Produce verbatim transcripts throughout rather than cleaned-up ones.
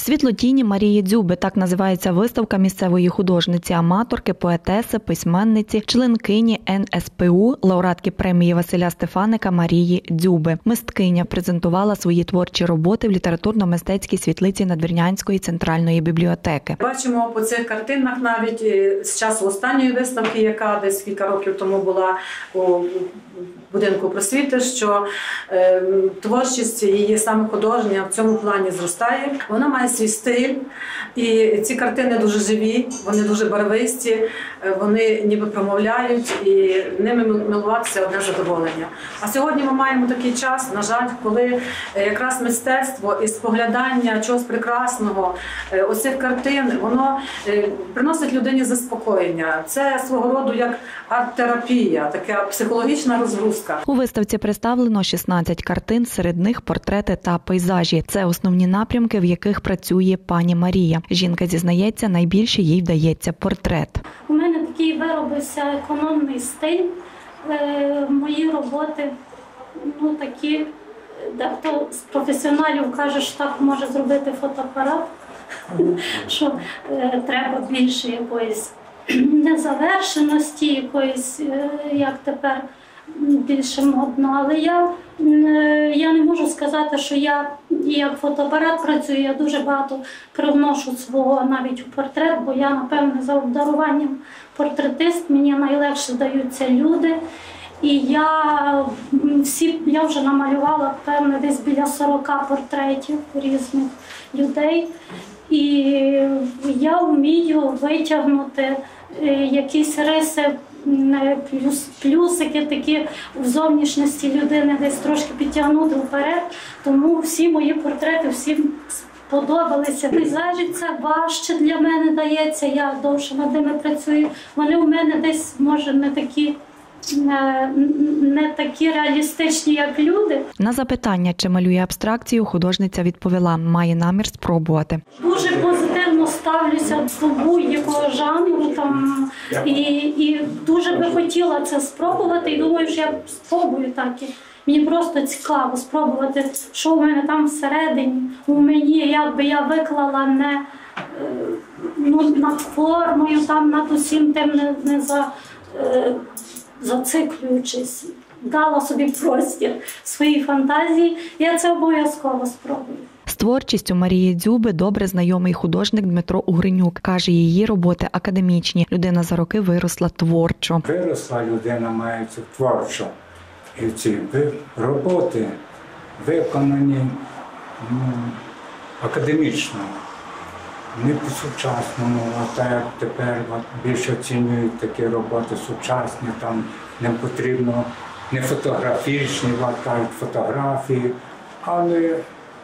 Світлотіні Марії Дзюби – так називається виставка місцевої художниці-аматорки, поетеси, письменниці, членкині ен ес пе у, лауреатки премії Василя Стефаника Марії Дзюби. Мисткиня презентувала свої творчі роботи в літературно-мистецькій світлиці Надвірнянської центральної бібліотеки. Бачимо по цих картинах навіть з часу останньої виставки, яка десь кілька років тому була у будинку просвіти, що е, творчість її саме художня в цьому плані зростає. Вона має свій стиль, і ці картини дуже живі, вони дуже барвисті, вони ніби промовляють, і ними милуватися одне задоволення. А сьогодні ми маємо такий час, на жаль, коли якраз мистецтво і споглядання чогось прекрасного, оцих картин, воно приносить людині заспокоєння. Це свого роду як арт-терапія, така психологічна розгрузка. У виставці представлено шістнадцять картин, серед них портрети та пейзажі. Це основні напрямки, в яких працює пані Марія. Жінка зізнається, найбільше їй вдається портрет. У мене такий виробився економний стиль. Мої роботи, ну такі, дехто з професіоналів каже, що так може зробити фотоапарат, що треба більше якоїсь незавершеності, якоїсь, як тепер, більше модно. Але я, я не можу сказати, що я як фотоапарат працюю, я дуже багато привношу свого навіть у портрет, бо я, напевне, за обдаруванням портретист, мені найлегше даються люди. І я, всі, я вже намалювала, певне, десь біля сорока портретів різних людей. І я вмію витягнути якісь риси, плюс, плюсики такі в зовнішності людини, десь трошки підтягнути вперед. Тому всі мої портрети всім сподобалися. Пейзажі це важче для мене дається, я довше над ними працюю. Вони у мене десь, може, не такі, не, не такі реалістичні, як люди. На запитання, чи малює абстракцію, художниця відповіла, має намір спробувати. Дуже позитивно ставлюся до будь-якого жанру там, і, і дуже би хотіла це спробувати, і думаю, що я спробую так. Мені просто цікаво спробувати, що у мене там всередині, у мені, як би я виклала не ну, над формою, там, над усім тим не, не за, е, зациклюючись, дала собі простір своїй фантазії, я це обов'язково спробую. З творчістю Марії Дзюби добре знайомий художник Дмитро Угринюк. Каже, її роботи академічні. Людина за роки виросла творчо. Виросла людина мається творчо. І ці роботи виконані ну, академічно, не по-сучасному, а так як тепер от, більше оцінюють такі роботи сучасні, там не потрібно не фотографічні, от, кажуть, фотографії, але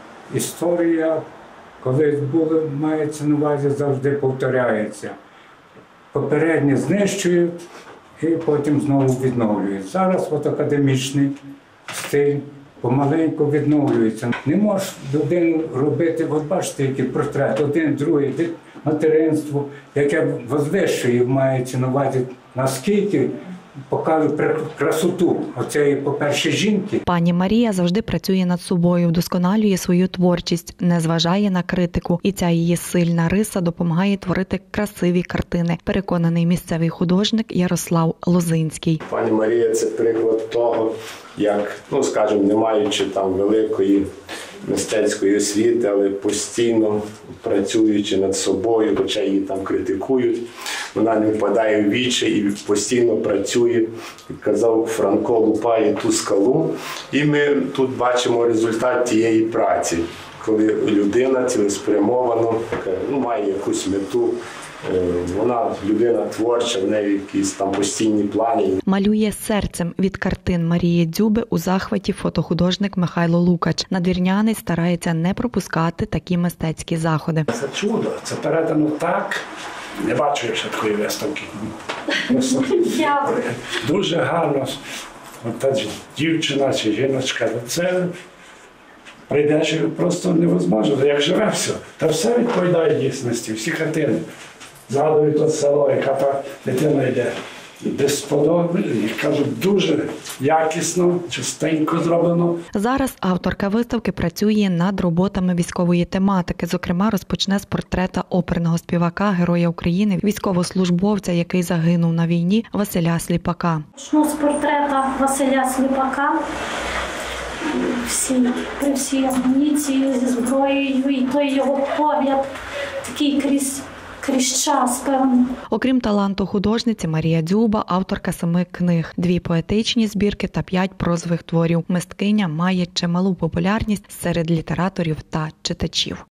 історія, колись було, мається на увазі, завжди повторяється. Попереднє знищують, і потім знову відновлюють. Зараз от академічний стиль помаленьку відновлюється. Не можеш людину робити, от бачите, який портрет, один, другий, материнство, яке возвищує, мається на увазі, наскільки показує красоту оцеї, по-перше, жінки. Пані Марія завжди працює над собою, вдосконалює свою творчість, не зважає на критику. І ця її сильна риса допомагає творити красиві картини, переконаний місцевий художник Ярослав Лозинський. Пані Марія – це приклад того, як, ну, скажімо, не маючи там великої мистецької освіти, але постійно працюючи над собою, хоча її там критикують, вона не впадає в вічі і постійно працює. Казав Франко, лупає ту скалу. І ми тут бачимо результат тієї праці, коли людина цілеспрямовано ну, має якусь мету. Вона людина творча, в неї якісь там постійні плани. Малює серцем. Від картин Марії Дзюби у захваті фотохудожник Михайло Лукач. Надвірнянець старається не пропускати такі мистецькі заходи. Це чудо, це передано так. Не бачу я ще такої виставки. Дуже гарно. Та дівчина чи жіночка. Це прийдеш просто невозможно. Як живе все. Та все відповідає дійсності, всі картини. Згадують от село, яка та дитина йде. безподобно, і кажуть, дуже якісно, частенько зроблено. Зараз авторка виставки працює над роботами військової тематики. Зокрема, розпочне з портрета оперного співака, Героя України, військовослужбовця, який загинув на війні, Василя Сліпака. Почну з портрета Василя Сліпака. Всі, при всій амуніції, зі зброєю, і той його погляд такий крізь, крізь час, певно. Окрім таланту художниці, Марія Дзюба – авторка семи книг, дві поетичні збірки та п'ять прозових творів. Мисткиня має чималу популярність серед літераторів та читачів.